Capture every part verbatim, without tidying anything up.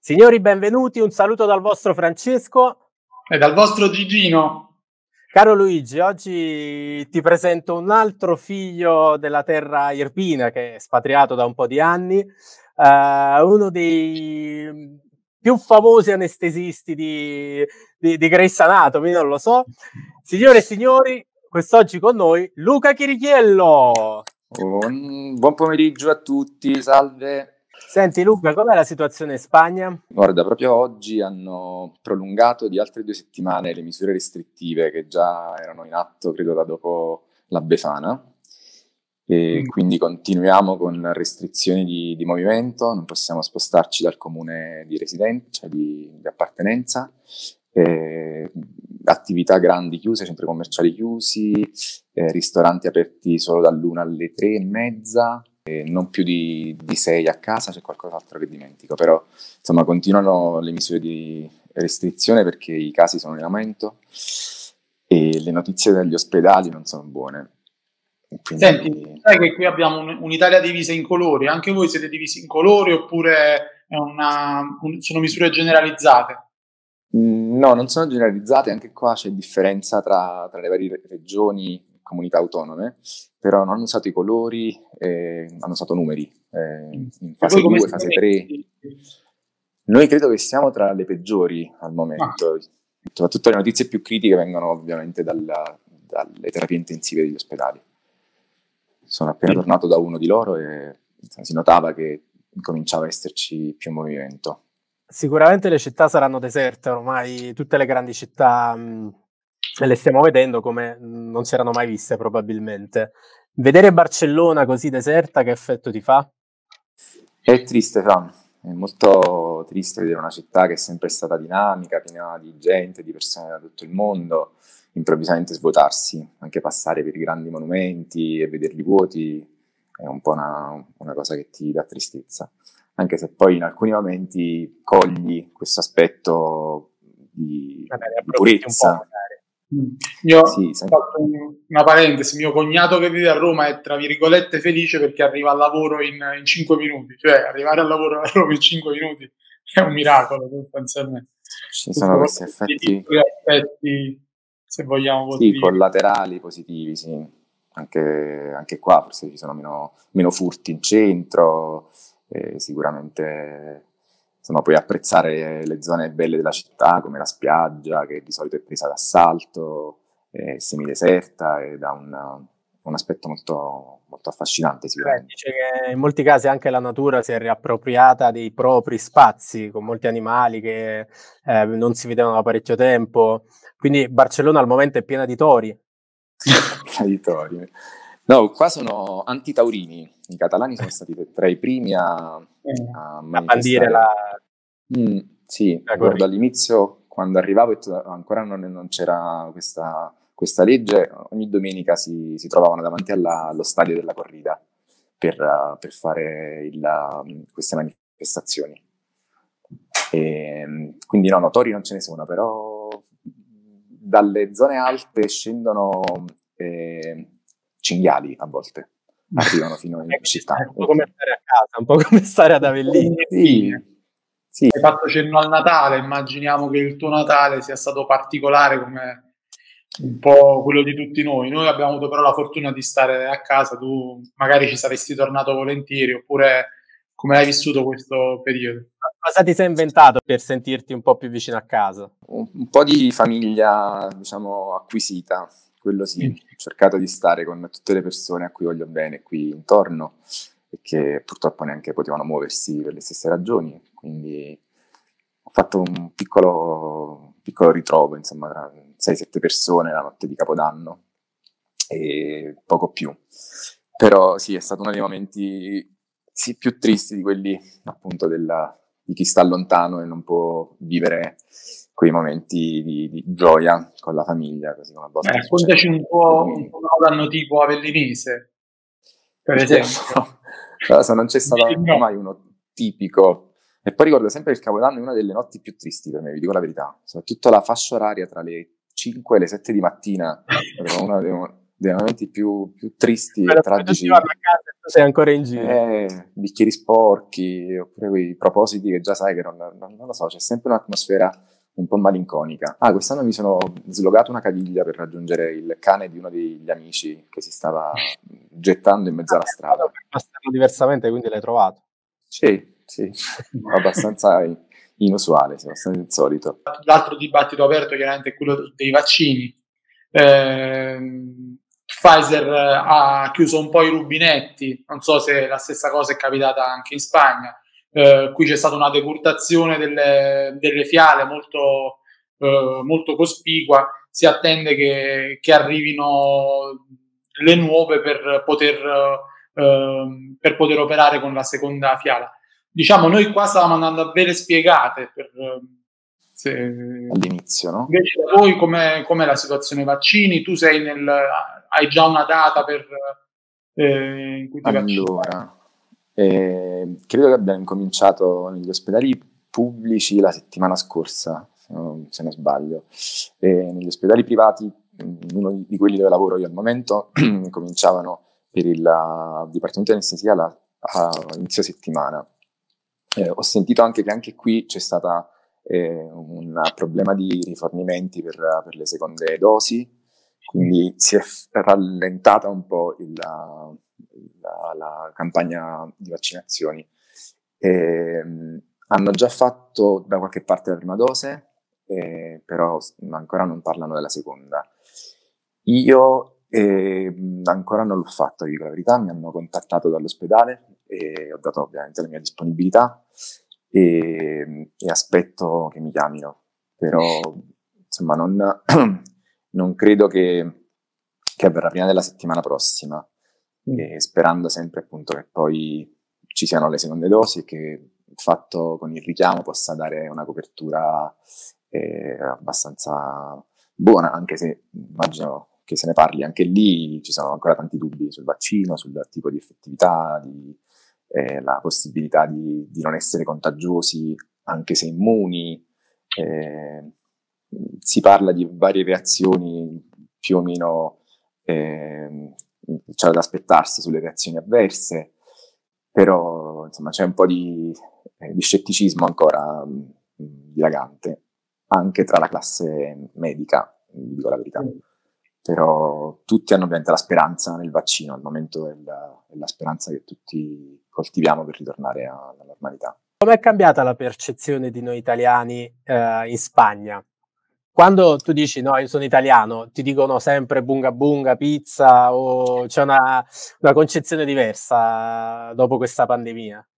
Signori, benvenuti, un saluto dal vostro Francesco. E dal vostro Gigino. Caro Luigi, oggi ti presento un altro figlio della terra irpina che è espatriato da un po' di anni, uh, uno dei più famosi anestesisti di, di, di Grey's Anatomy, non lo so. Signore e signori, quest'oggi con noi Luca Chirichiello. Un buon pomeriggio a tutti, salve. Senti Luca, com'è la situazione in Spagna? Guarda, proprio oggi hanno prolungato di altre due settimane le misure restrittive che già erano in atto, credo, da dopo la Befana. E mm. quindi continuiamo con restrizioni di, di movimento, non possiamo spostarci dal comune di residenza, cioè di, di appartenenza, eh, attività grandi chiuse, centri commerciali chiusi, eh, ristoranti aperti solo dall'una alle tre e mezza, eh, non più di, di sei a casa. C'è qualcos'altro che dimentico, però insomma continuano le misure di restrizione perché i casi sono in aumento e le notizie dagli ospedali non sono buone. Quindi... Senti, sai che qui abbiamo un, un'Italia divisa in colori, anche voi siete divisi in colori oppure è una, un, sono misure generalizzate? No, non sono generalizzate, anche qua c'è differenza tra, tra le varie regioni e comunità autonome, però non hanno usato i colori, eh, hanno usato numeri, eh, in fase due, fase tre. Noi credo che siamo tra le peggiori al momento, ah. soprattutto le notizie più critiche vengono ovviamente dalla, dalle terapie intensive degli ospedali. Sono appena sì. tornato da uno di loro e si notava che cominciava a esserci più movimento. Sicuramente le città saranno deserte ormai, tutte le grandi città mh, le stiamo vedendo come non si erano mai viste probabilmente. Vedere Barcellona così deserta, che effetto ti fa? È triste, fa. È molto triste vedere una città che è sempre stata dinamica, piena di gente, di persone da tutto il mondo, improvvisamente svuotarsi, anche passare per i grandi monumenti e vederli vuoti è un po' una, una cosa che ti dà tristezza. Anche se poi in alcuni momenti cogli questo aspetto di, Vabbè, di purezza. Io sì, ho fatto una parentesi, mio cognato che vive a Roma è tra virgolette felice perché arriva al lavoro in, in cinque minuti, cioè arrivare al lavoro a Roma in cinque minuti è un miracolo sostanzialmente. Ci sono Tutto questi effetti, aspetti, se vogliamo positivi. Sì, collaterali positivi, sì. Anche, anche qua forse ci sono meno, meno furti in centro. Eh, sicuramente insomma puoi apprezzare le zone belle della città come la spiaggia, che di solito è presa d'assalto, è semideserta ed ha un, un aspetto molto, molto affascinante sicuramente. Beh, dice che in molti casi anche la natura si è riappropriata dei propri spazi, con molti animali che eh, non si vedevano da parecchio tempo, quindi Barcellona al momento è piena di tori. Piena di tori. No, qua sono antitaurini. I catalani sono stati tra i primi a, a bandire la... Mm, sì, guarda, all'inizio, quando arrivavo, ancora non, non c'era questa, questa legge, ogni domenica si, si trovavano davanti alla, allo stadio della corrida per, uh, per fare il, uh, queste manifestazioni. E, quindi no, no, tori non ce ne sono, però dalle zone alte scendono... Eh, cinghiali a volte arrivano fino in città. È un po' come stare a casa, un po' come stare ad Avellino. Sì, sì. Hai fatto cenno al Natale, immaginiamo che il tuo Natale sia stato particolare come un po' quello di tutti noi. Noi abbiamo avuto però la fortuna di stare a casa, tu magari ci saresti tornato volentieri, oppure come hai vissuto questo periodo? Cosa ti sei inventato per sentirti un po' più vicino a casa? Un, un po' di famiglia, diciamo, acquisita. Quello sì, ho cercato di stare con tutte le persone a cui voglio bene qui intorno e che purtroppo neanche potevano muoversi per le stesse ragioni, quindi ho fatto un piccolo, piccolo ritrovo, insomma, tra sei sette persone la notte di Capodanno e poco più. Però sì, è stato uno dei momenti sì, più tristi di quelli appunto della, di chi sta lontano e non può vivere quei momenti di, di gioia con la famiglia, così come a volte. Beh, raccontaci un po' un po' un tipo avellinese, per esempio. Adesso non c'è stato mai uno tipico. E poi ricordo sempre che il Capodanno è una delle notti più tristi per me, vi dico la verità. Soprattutto la fascia oraria tra le cinque e le sette di mattina, è uno dei, dei momenti più, più tristi Però e tragici. Tutti vanno a casa e sei ancora in giro. Eh, bicchieri sporchi, oppure quei propositi che già sai che non, non, non lo so, c'è sempre un'atmosfera un po' malinconica. Ah, quest'anno mi sono slogato una caviglia per raggiungere il cane di uno degli amici che si stava gettando in mezzo alla strada. Per passarlo diversamente, quindi l'hai trovato? Sì, sì, abbastanza inusuale, abbastanza insolito. L'altro dibattito aperto chiaramente è quello dei vaccini. Eh, Pfizer ha chiuso un po' i rubinetti, non so se la stessa cosa è capitata anche in Spagna. Eh, qui c'è stata una decurtazione delle, delle fiale molto, eh, molto cospicua. Si attende che, che arrivino le nuove per poter, eh, per poter operare con la seconda fiala. Diciamo, noi qua stavamo andando a vele spiegate per, se... all'inizio, no? Invece da voi com'è, com'è la situazione vaccini? Tu sei nel, hai già una data per eh, in cui ti vaccini? Allora, eh, credo che abbiamo incominciato negli ospedali pubblici la settimana scorsa, se non, se non sbaglio. E negli ospedali privati, uno di quelli dove lavoro io al momento, cominciavano per il uh, Dipartimento di Anestesia la, a inizio settimana. Eh, ho sentito anche che anche qui c'è stata eh, un problema di rifornimenti per, per le seconde dosi, quindi si è rallentata un po' il, la, la, la campagna di vaccinazioni. Eh, hanno già fatto da qualche parte la prima dose, eh, però ancora non parlano della seconda. Io eh, ancora non l'ho fatto, dico la verità, mi hanno contattato dall'ospedale e ho dato ovviamente la mia disponibilità e, e aspetto che mi chiamino, però insomma non, non credo che, che avverrà prima della settimana prossima, mm. e sperando sempre appunto che poi ci siano le seconde dosi e che fatto con il richiamo possa dare una copertura eh, abbastanza buona, anche se immagino che se ne parli anche lì, ci sono ancora tanti dubbi sul vaccino, sul tipo di effettività, di eh, la possibilità di, di non essere contagiosi anche se immuni. Eh, si parla di varie reazioni più o meno eh, c'è da aspettarsi sulle reazioni avverse, però insomma c'è un po' di, eh, di scetticismo ancora mh, dilagante anche tra la classe medica, vi dico la verità. Però tutti hanno ovviamente la speranza nel vaccino, al momento è la, è la speranza che tutti coltiviamo per ritornare alla normalità. Come è cambiata la percezione di noi italiani eh, in Spagna? Quando tu dici no, io sono italiano, ti dicono sempre bunga bunga, pizza, o c'è una, una concezione diversa dopo questa pandemia?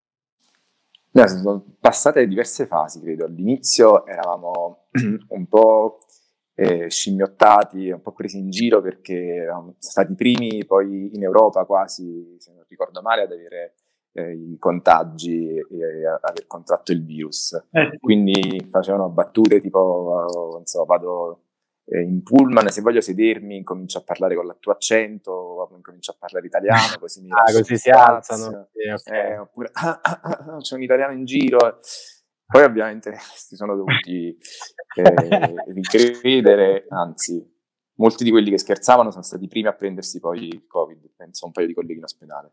No, sono passate diverse fasi, credo. All'inizio eravamo un po' Eh, scimmiottati, un po' presi in giro perché eravamo stati i primi poi in Europa quasi, se non ricordo male, ad avere eh, i contagi e a aver contratto il virus. Eh. Quindi facevano battute tipo, non so, vado eh, in pullman, se voglio sedermi incomincio a parlare con il tuo accento, incomincio a parlare italiano, così mi ah, così si alzano. Sì, okay. eh, oppure ah, ah, ah, c'è un italiano in giro. Poi ovviamente si sono dovuti eh, ricredere, anzi, molti di quelli che scherzavano sono stati i primi a prendersi poi il Covid, penso a un paio di colleghi in ospedale.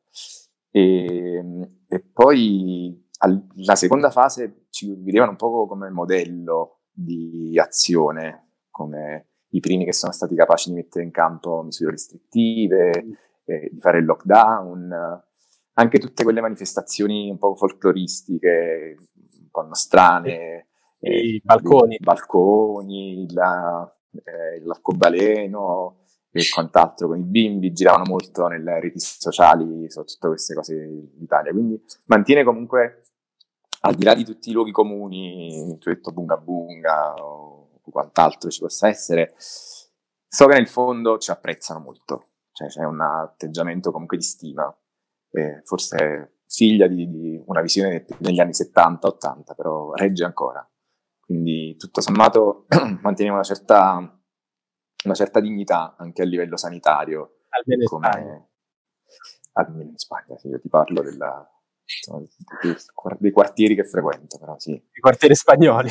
E, e poi al, la seconda fase ci vedevano un po' come modello di azione, come i primi che sono stati capaci di mettere in campo misure restrittive, eh, di fare il lockdown, anche tutte quelle manifestazioni un po' folcloristiche, un po' strane, eh, i balconi, i balconi, la, eh, l'arcobaleno e quant'altro con i bimbi, giravano molto nelle reti sociali, soprattutto queste cose in Italia, quindi mantiene comunque, al di là di tutti i luoghi comuni, tu hai detto bunga bunga o quant'altro ci possa essere, so che nel fondo ci apprezzano molto, cioè c'è un atteggiamento comunque di stima, eh, forse figlia di, di una visione degli anni settanta ottanta, però regge ancora. Quindi tutto sommato manteniamo una certa, una certa dignità anche a livello sanitario. Almeno in Spagna. Almeno in Spagna, sì, io ti parlo della, insomma, dei, dei quartieri che frequento, però sì. I quartieri spagnoli.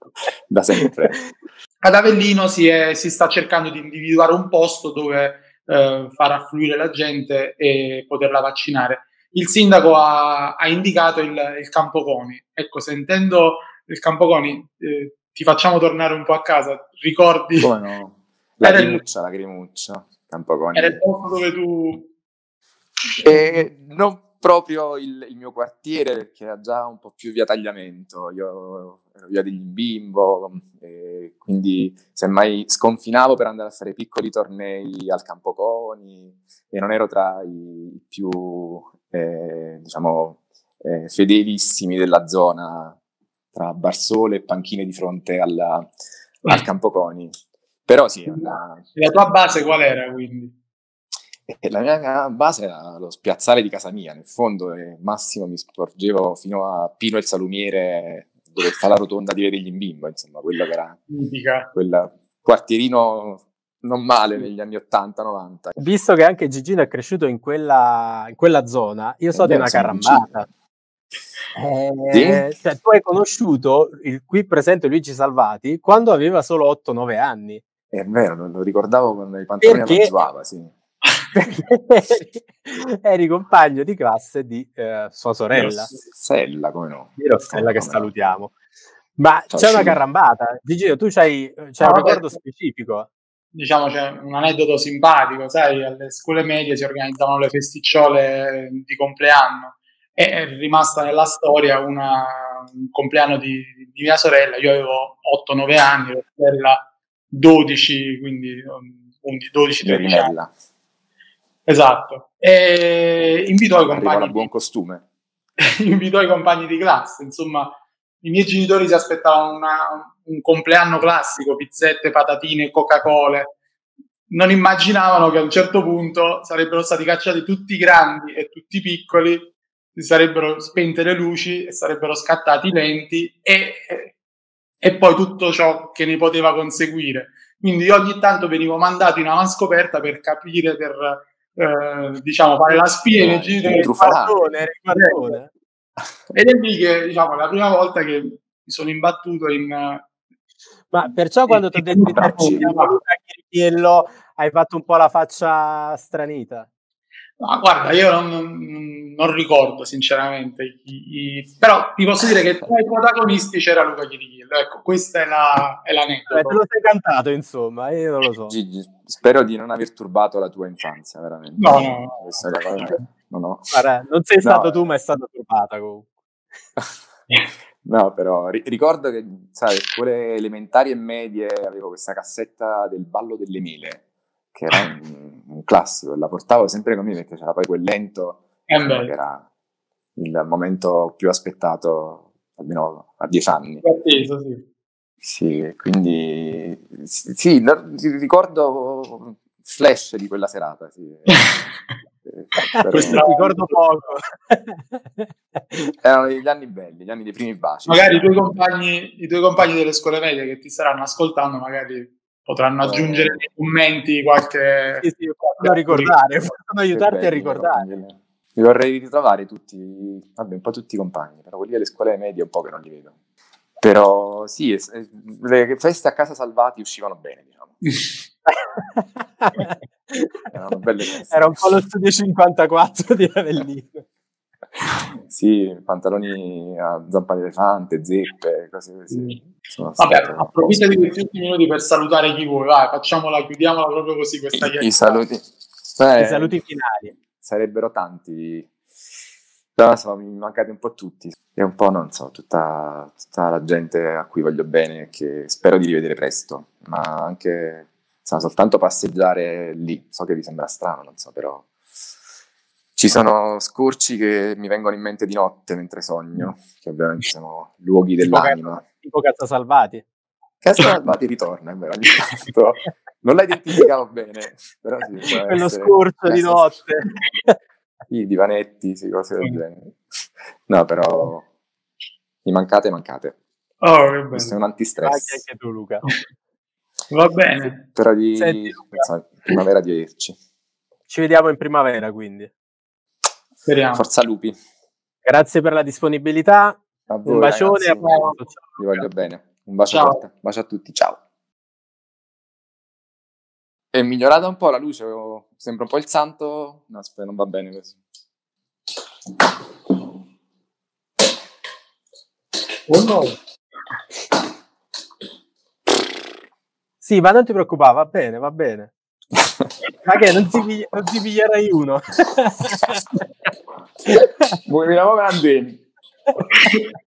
Da sempre. Ad Avellino si, è, si sta cercando di individuare un posto dove eh, far affluire la gente e poterla vaccinare. Il sindaco ha, ha indicato il, il Campo Coni. Ecco, sentendo il Campo Coni, eh, ti facciamo tornare un po' a casa. Ricordi? Come no? La Era Grimuccia, il, la Grimuccia, Campo Coni. era il posto dove tu... E non proprio il, il mio quartiere, perché era già un po' più via Tagliamento. Io ero via degli Imbimbo, e quindi semmai sconfinavo per andare a fare piccoli tornei al Campo Coni, e non ero tra i più, eh, diciamo, eh, fedelissimi della zona, tra Barsole e panchine di fronte alla, al Campo Coni. Però sì, una... La tua base qual era, quindi? E la mia base era lo spiazzale di casa mia, nel fondo, e massimo mi sporgevo fino a Pino il Salumiere, dove sta la rotonda di Via degli Imbimbo, insomma, quello che era quel quartierino non male negli anni ottanta novanta. Visto che anche Gigino è cresciuto in quella, in quella zona, io so eh di una carambata. Eh, sì? Cioè, tu hai conosciuto il qui presente Luigi Salvati quando aveva solo otto nove anni. È vero, lo, lo ricordavo con i pantaloni alla Zuava, sì. Perché eri, eri compagno di classe di eh, sua sorella. Rossella, come no? Di Rossella, come che come salutiamo. No. Ma ciao, c'è sì. Una carambata. Gigino, tu c'hai, c'hai no, un ricordo beh, specifico? Diciamo c'è un aneddoto simpatico, sai, alle scuole medie si organizzavano le festicciole di compleanno e è rimasta nella storia una, un compleanno di, di mia sorella. Io avevo otto nove anni, Rossella dodici, quindi dodici tredici anni. Esatto. E invitò i compagni. Arriva a buon costume. invitò i compagni di classe. Insomma, i miei genitori si aspettavano una, un compleanno classico, pizzette, patatine, Coca-Cola. Non immaginavano che a un certo punto sarebbero stati cacciati tutti i grandi e tutti i piccoli, si sarebbero spente le luci e sarebbero scattati i lenti e, e poi tutto ciò che ne poteva conseguire. Quindi io ogni tanto venivo mandato in avanscoperta per capire, per Eh, diciamo fare la spia nei giri del padrone, padrone. Ed è lì che diciamo la prima volta che mi sono imbattuto in. Ma perciò quando ti ho detto di Luca Chirichiello hai fatto un po' la faccia stranita? No, guarda, io non, non, non ricordo sinceramente i, i, però ti posso dire che tra i protagonisti c'era Luca Chirichiello. Ecco, questa è la è l'aneddoto. Eh, te lo sei cantato, insomma, io non lo so. Gigi, spero di non aver turbato la tua infanzia, veramente. No, no, no, no. Guarda, non sei stato no. tu, ma è stata turbata comunque. No, però ri- ricordo che, sai, scuole elementari e medie avevo questa cassetta del Ballo delle Mele, che era un, un classico, la portavo sempre con me perché c'era poi quel lento, insomma, che era il momento più aspettato, almeno a dieci anni. Atteso, sì. Sì, quindi sì, sì, ricordo flash di quella serata, sì. Però... Questo ricordo poco. Erano gli anni belli, gli anni dei primi baci. Magari i tuoi compagni, i tuoi compagni delle scuole medie che ti staranno ascoltando, magari potranno aggiungere oh. nei commenti qualche. Sì, sì, possono ricordare, possono aiutarti bello, a ricordare. Mi vorrei ritrovare tutti, vabbè, un po' tutti i compagni, però quelli delle scuole medie un po' che non li vedo. Però sì, le feste a casa Salvati uscivano bene, diciamo. Erano belle feste. Era un po' lo studio cinquantaquattro di Avellino. Sì, pantaloni a zampa di elefante, zeppe, cose così. Sono Vabbè, approfitta di questi ultimi minuti per salutare chi vuoi, vai, facciamola, chiudiamola proprio così questa I, i saluti. Beh, I saluti finali. Sarebbero tanti. Però insomma, mi mancate un po' tutti e un po', non so, tutta, tutta la gente a cui voglio bene, che spero di rivedere presto, ma anche insomma, soltanto passeggiare lì, so che vi sembra strano, non so, però ci sono scorci che mi vengono in mente di notte mentre sogno, che ovviamente sono luoghi dell'anima. Tipo, tipo Casa Salvati. Casa Salvati ritorna, è vero, ogni tanto. Non la identificavo bene, però sì. Quello scorcio di notte. Sì, divanetti, sì, cose del genere. No, però mi mancate, mancate. Oh, che questo è un antistress. Anche tu, Luca. Va bene. Spero di Senti, insomma, primavera di vederci. Ci vediamo in primavera, quindi. Speriamo. Forza lupi. Grazie per la disponibilità. A voi, un bacione. Ragazzi, vi voglio bene. Un bacio, a, un bacio a tutti. Ciao. È migliorata un po' la luce, sembra un po' il santo. No, aspetta, non va bene così. Oh no. Sì, ma non ti preoccupare, va bene, va bene. Ma che non si, pigli- non si piglierai uno? Vuoi mi lavo grandini?